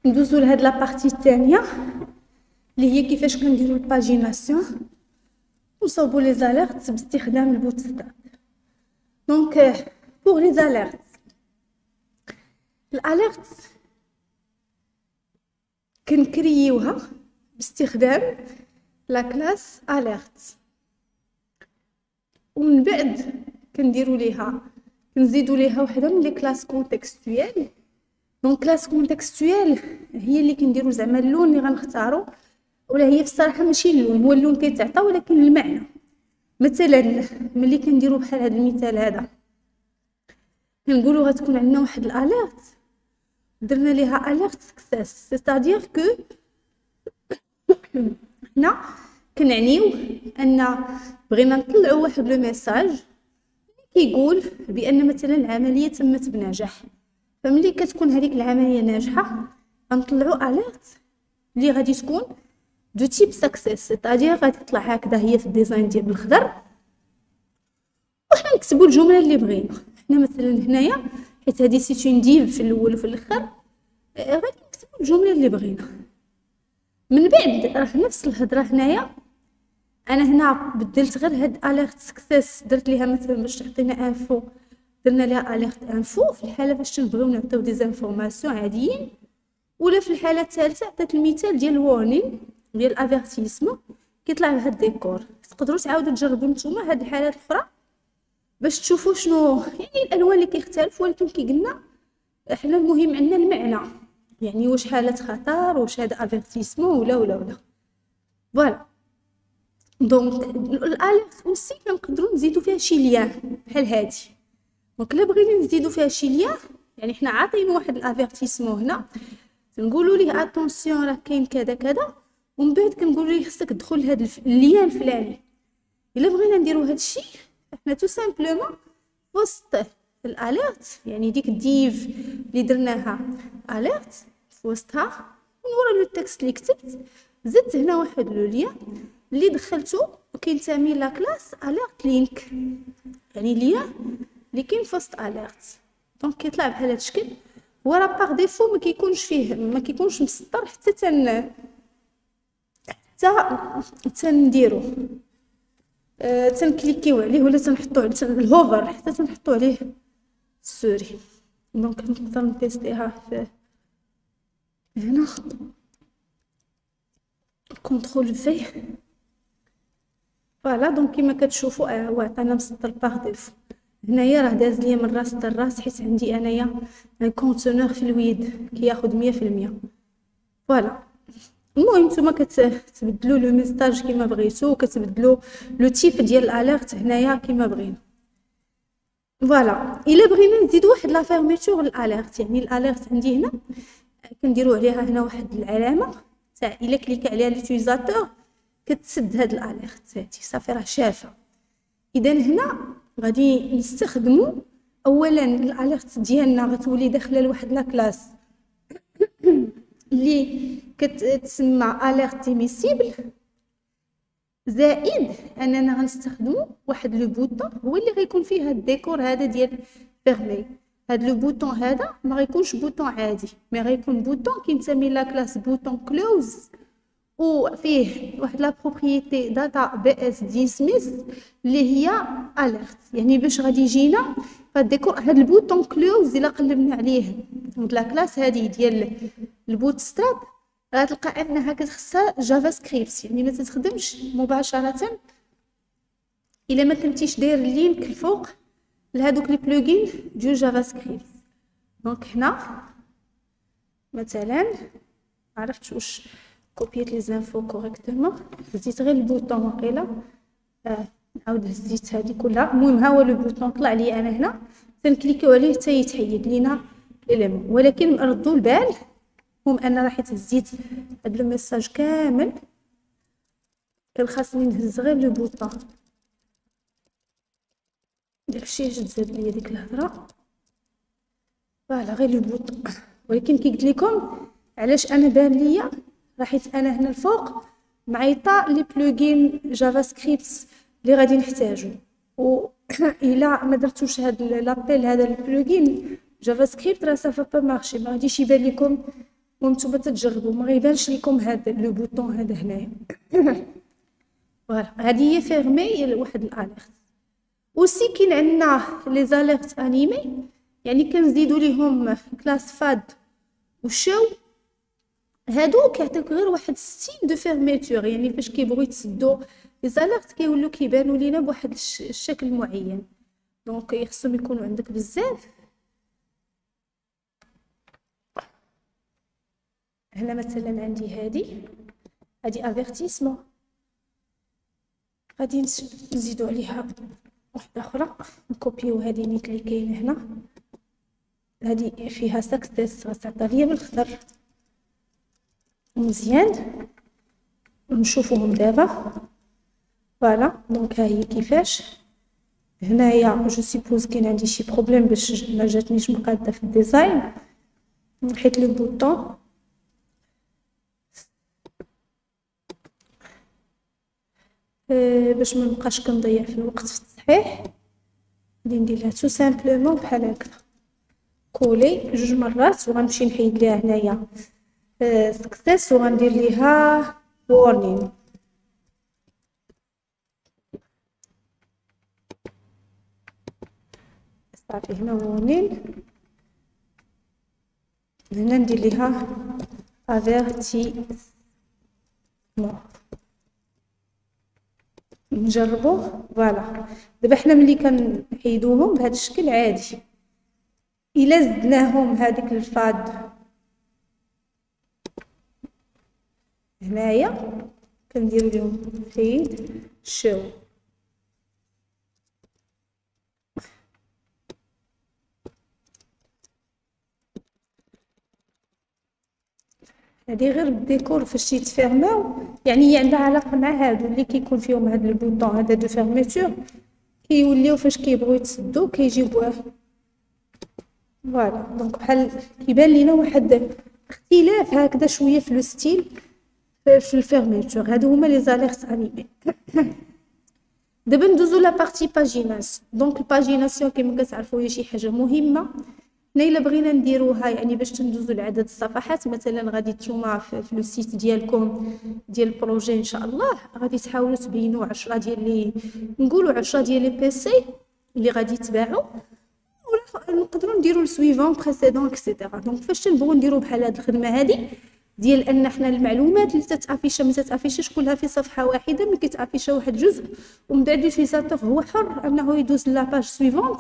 ندوزو لهاد لا بارتي الثانيه اللي هي كيفاش كنديرو الباجيناسيون ونصوبو لي زاليرت باستخدام البوتستراب. دونك بوغ لي زاليرت، الاليرت كنكريوها باستخدام لا كلاس اليرت، ومن بعد كنديروا ليها كنزيدوا ليها وحده من لي كلاس كونتكستويال. دونك كلاس كونتكستويال هي اللي كنديروا زعما اللون اللي غنختاروا، ولا هي في الصراحه ماشي اللون، هو اللون كيتعطى ولكن المعنى. مثلا ملي كنديروا بحال هذا المثال هذا كنقولوا غتكون عندنا واحد الاليرت درنا ليها اليرت سكسيس، سيتادير كو حنا كنعنيو ان بغينا نطلعوا واحد لو ميساج كيقول بان مثلا العمليه تمت بنجاح. فملي كتكون هذيك العمليه ناجحه غنطلعوا اليرت اللي غادي تكون دو تيب سكسيس، سيتادير غادي تطلع هكذا هي في الديزاين ديال بالخضر، وحنا نكتبوا الجمله اللي بغينا. حنا مثلا هنايا حيت هذه سيتون ديف في الاول وفي الاخر غادي نكتبوا الجمله اللي بغينا. من بعد راه نفس الهضره هنايا انا هنا بدلت غير هاد اليرت سكسيس، درت ليها مثلا باش تعطينا انفو، درنا ليها اليرت انفو في الحاله فاش تنبغيو نعطيو دي زانفورماسيون عاديين، ولا في الحاله الثالثه عطيت المثال ديال الوارنين ديال الافيرتيسمون كيطلع بهاد الديكور. تقدروا تعاودوا تجربوا نتوما هاد الحالات الاخرى باش تشوفوا شنو يعني الالوان اللي كيختلفوا، ولكن كي قلنا احنا المهم عندنا المعنى، يعني واش حاله خطر واش هذا افيرتيسمون ولا فوالا. دونك الاليرت اوسي كنقدروا نزيدوا فيها شي ليان بحال هادي. دونك الا بغينا نزيدوا فيها شي ليان، يعني حنا عاطين واحد الافيرتيسمون هنا نقولوا ليه اتونسيون راه كاين كذا كذا، ومن بعد كنقولوا ليه خصك تدخل لهاد الليان الفلاني. الا بغينا نديروا هاد الشيء احنا تو سامبلومون وسط الاليرت، يعني ديك الديف اللي درناها اليرت في وسطها ونورا لو تكست اللي كتبت زدت هنا واحد لو ليان اللي دخلته وكينتمي لا كلاس اليرت لينك، يعني ليان اللي كاين في وسط اليرت. دونك كيطلع بحال هذا الشكل. هو راه باغ ديفو ما كيكونش مسطر حتى تنديرو تنكليكيو عليه ولا تنحطو عليه الهوفر حتى تنحطو عليه السوري. دونك نقدر نتيستيها في هنا كونترول في فوالا. دونك كيما كتشوفوا هو عطانا مسطر باغ ديفو. هنايا راه داز ليا من راس حتى الراس حيت عندي انايا كونتونور في الويد كياخذ 100%. فوالا المهم نتوما كتبدلوا لو ميساج كيما بغيتو، كتبدلوا لو تيب ديال الاليرت هنايا كيما بغينا. فوالا الا بغينا نزيدوا واحد لا فيرميتور للاليرت، يعني الاليرت عندي هنا كنديروا عليها هنا واحد العلامه تاع الا كليك عليها ليوتيزاتور كتسد هاد الاليرت هادي صافي راه شافه. اذا هنا غادي نستخدموا اولا الاليرت ديالنا غتولي داخله لواحد لا كلاس اللي كتسمى اليرت ميسيبل، زائد اننا غنستخدموا واحد لو بوطون هو اللي غيكون فيه هاد الديكور هذا ديال فيرمي. هاد لو بوطون هذا ما غيكونش بوطون عادي، مي غيكون بوطون كينتمي لا كلاس بوطون كلوز، وفيه واحد لا بروبريتي داتا بي اس ديسميس اللي هي اليرت. يعني باش غادي يجينا فهاد الديكور هاد البوطون كلوز الا قلبنا عليه هاد لا كلاس هادي ديال البوت ستراب غتلقى انها كتخصها جافا سكريبت، يعني ما تخدمش مباشره الا ما كنتيش داير اللينك الفوق لهادوك لي بلوغين ديال جافا سكريبت. دونك هنا مثلا عرفت واش كوبيت لي زانفو كوريكتومون، هزيت غير البوطون واقيلا نعاود هزيت هذه كلها. المهم ها هو لو بوطون طلع لي انا هنا تنكليكيو عليه حتى يتحيد لينا الاليمون. ولكن نردوا البال هم انا راه حيت هزيت هاد لو ميساج كامل كان خاصني نهز غير لو بوطون، داكشي جات زاد ليا ديك الهضره. فوالا غير لو بوطون. ولكن كي قلت لكم علاش انا بان ليا راه حيت انا هنا الفوق معيطه لي بلوغين جافا سكريبت اللي غادي نحتاجو، و الا ما درتوش هاد لابيل هذا البلوغين جافا سكريبت راه صافا با مارشي، ما غاديش يبان لكم وانتم تتجربوا ما غيبانش لكم هذا لو بوطون هذا هنايا. فوالا هذه هي فيرمي واحد الاليرت. وسي كاين عندنا لي زاليرت انيمي، يعني كنزيدوا ليهم كلاس فاد وشو، هادو كيعطيوك غير واحد ستيل دو فيرميتور، يعني فاش كيبغيو يتسدوا لي زاليرت كيولوا كيبانوا لينا بواحد الشكل معين. دونك يخصهم يكونوا عندك بزاف. هنا مثلا عندي هادي افيرتيسمون، غادي نزيدو عليها واحده اخرى، نكوبيو هادي نيت اللي كاينه هنا، هادي فيها سكسيس غتعطى ليا بالخضر. مزيان نشوفوهم دابا. فوالا دونك ها هي كيفاش. هنايا جو سيبوز كاين عندي شي بروبليم باش ما جاتنيش مقاده في الديزاين، نحيت لو بوطون باش ما نبقاش كنضيع في الوقت في التصحيح. غادي ندير لها تو سامبلومون بحال هكا كولي جوج مرات، وغنمشي نحيد ليها هنايا سكسيس وغندير ليها وورنين. صافي هنا وورنين، هنا ندير ليها افيرتيسمون. نجربوه. فوالا دابا حنا ملي كنحيدوهم بهذا الشكل عادي، الا زدناهم هذيك الفاد هنايا كنديروا لهم فيد شو. هذه غير الديكور فاش يتفيرماو، يعني هي عندها علاقه مع هادو اللي كيكون فيهم هاد البوطون هذا دو فيرميتور، كيوليو فاش كيبغيو يتسدو كيجيبوه. فوالا دونك بحال كيبان لينا واحد اختلاف هكذا شويه في لو ستيل في الفيرميتور. هادو هما لي زاليرت انيمي. دابا ندوزو لا بارتي باجيناس. دونك الباجيناسيون كما كتعرفوا هي شي حاجه مهمه. حنا الا بغينا نديروها يعني باش تندوزو لعدد الصفحات، مثلا غادي نتوما في لو سيت ديالكم ديال البروجي ان شاء الله غادي تحاولوا تبينوا 10 ديال لي نقولوا 10 ديال لي بيسي اللي غادي يتباعوا، ولا نقدروا نديروا السويفون بريسيدون اكسيتيرا. دونك فاش تنبغوا نديروا بحال هاد الخدمه هادي ديال ان حنا المعلومات اللي تتافيش ما تتافيشش كلها في صفحه واحده، ملي كيتافيشا واحد الجزء ومن بعد اليوتيزاتور هو حر انه يدوز لاباج سويفونت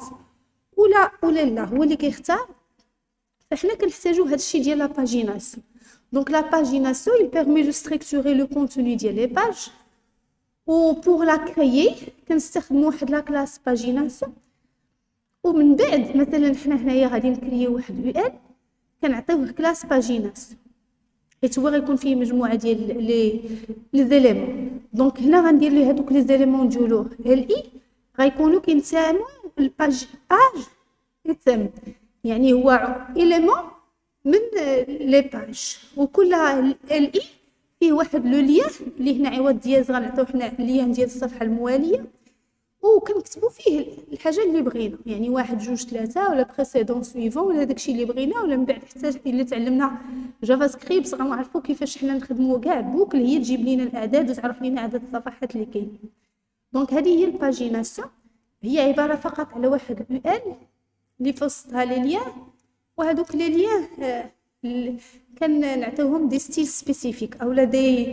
ولا هو اللي كيختار. فحنا كنحتاجو هذا الشيء ديال لا باجيناسيون. دونك لا باجيناسيون il permet de structurer le contenu ديال لي باج، و pour la créer كنستخدموا واحد لا كلاس باجيناسيون. ومن بعد مثلا حنا هنايا غادي نكريو واحد يو ال كنعطيوه كلاس باجيناسيون، حيت هو غيكون فيه مجموعه ديال لي زيليمون. دونك هنا غندير ليه هذوك لي زيليمون ديالو ال اي غيكونوا كينساموا الباج يتم، يعني هو إليمون من لي باج، وكل ال اي فيه واحد لو ليان اللي هنا عوض دياز غنعطيو حنا الليان ديال الصفحه المواليه، وكنكتبوا فيه الحاجه اللي بغينا، يعني 1 2 3 ولا بريسيدون سويفون ولا داكشي اللي بغينا. ولا من بعد حتى الا تعلمنا جافا سكريبت غنعرفوا كيفاش حنا نخدموا كاع بوكل هي تجيب لنا الاعداد وتعرف لنا عدد الصفحات اللي كاينين. دونك هذه هي الباجيناسيون، هي عباره فقط على واحد يو ال اللي في وسطها لي ليان، وهذوك لي ليان كنعطيوهم دي ستيل سبيسيفيك اولا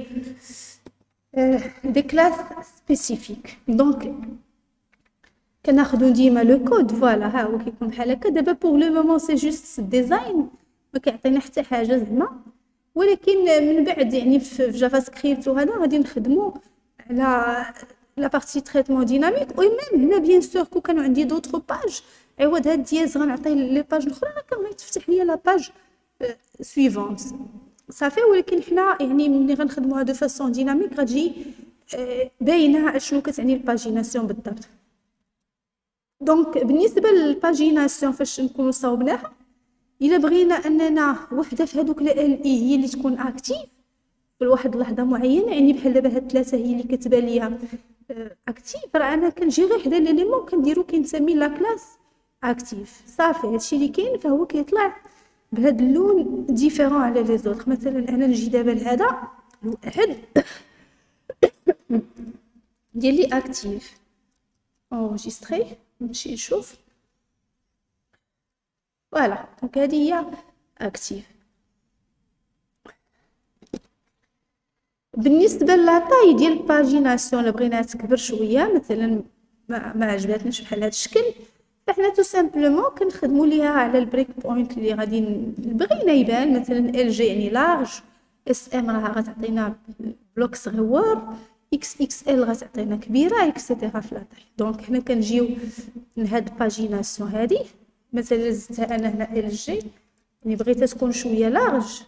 دي كلاس سبيسيفيك. دونك كناخذوا ديما لو كود. فوالا ها هو كيكون بحال هكا. دابا بوغ لو مومون سي جوست الديزاين ما كيعطينا حتى حاجه زعما، ولكن من بعد يعني في جافا سكريبت وهذا غادي نخدموا على لا بارتي تريتمون ديناميك. و ميم هنا بيان سور كون كانوا عندي دوطخ باج عوض هاد دياز غنعطي لي باج الاخرى راه كان غيتفتح ليا لا باج سويفونت صافي. ولكن حنا يعني ملي غنخدموها دو فاسون ديناميك غتجي باينه شنو كتعني الباجيناسيون بالضبط. دونك بالنسبه للباجيناسيون فاش نكونوا صاوبناها، الا بغينا اننا وحده في هذوك ال اي هي اللي تكون اكتيف في واحد اللحظه معينه، يعني بحال دابا هاد 3 هي اللي كتبان ليا اكتيف، راه انا كنجي غير حدا ليليمون كنديرو كنسمي لا كلاس اكتيف صافي. هادشي اللي كاين فهو كيطلع بهذا اللون ديفيرون على لي زوطخ. مثلا انا نجي دابا لهذا الواحد ديال لي اكتيف انجستري، نمشي نشوف. فوالا دونك هذه هي اكتيف. بالنسبه لاطاي ديال الباجيناسيون بغيناها تكبر شويه، مثلا ما عجباتناش بحال هذا الشكل، فحنا تو سامبلومون كنخدموا ليها على البريك بوينت اللي غادي بغينا يبان. مثلا ال جي يعني لارج، اس ام راها غتعطينا بلوك صغيور، اكس اكس ال غتعطينا كبيره، اكسيتيرا في لاطاي. دونك حنا كنجيو لهاد الباجيناسيون هادي، مثلا زدتها انا هنا ال جي، يعني بغيتها تكون شويه لارج،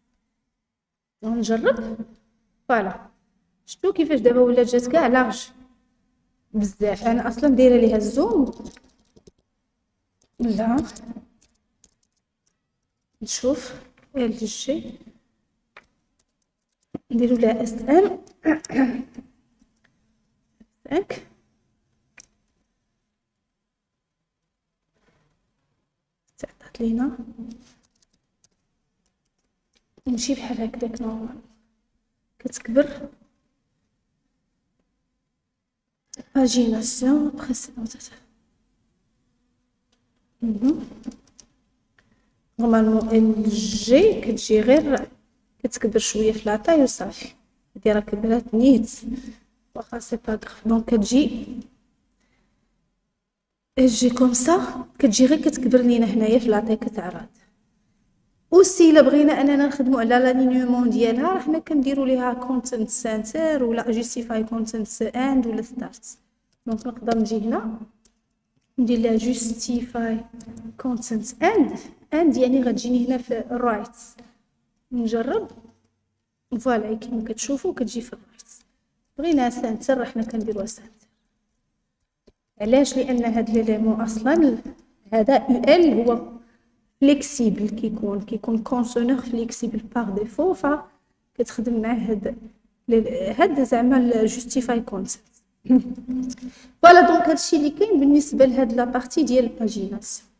نجرب. فوالا شفتوا كيفاش دابا ولات جات كاع لارج بزاف. انا اصلا دايره ليها الزوم. لا نشوف ال جي نديرو لها اس ام هاك تعطات لينا، نمشي بحال هكداك نورمال كتكبر. باجيناسيون بريسيدونت نورمالمون ال جي كتجي غير كتكبر شويه في لاطاي وصافي، هادي راه كبرات نيت واخا سي با غاف. دونك كتجي الجي كوم سا، كتجي غير كتكبر لينا هنايا في لاطاي كتعرض. اوسي الا بغينا اننا نخدموا على لانينيومون ديالها، راه حنا كنديروا ليها كونتنت سنتر ولا جوستيفاي كونتنت اند ولا ستارت. دونك نقدر نجي هنا ندير لها جوستيفاي كونتنت اند يعني غتجيني هنا في الرايت. نجرب. فوالا كيما كتشوفوا كتجي في الرايت. بغينا سنتر حنا كنديروها سنتر. علاش؟ لان هاد ليليمون اصلا هذا يو ال هو فليكسيبل، كيكون كونسونور فليكسيبل باغ ديفو، فكتخدم مع هاد زعما جوستيفاي كونسيبت. فوالا دونك هادشي اللي كاين بالنسبه لهاد لا بارتي ديال الباجيناسيون.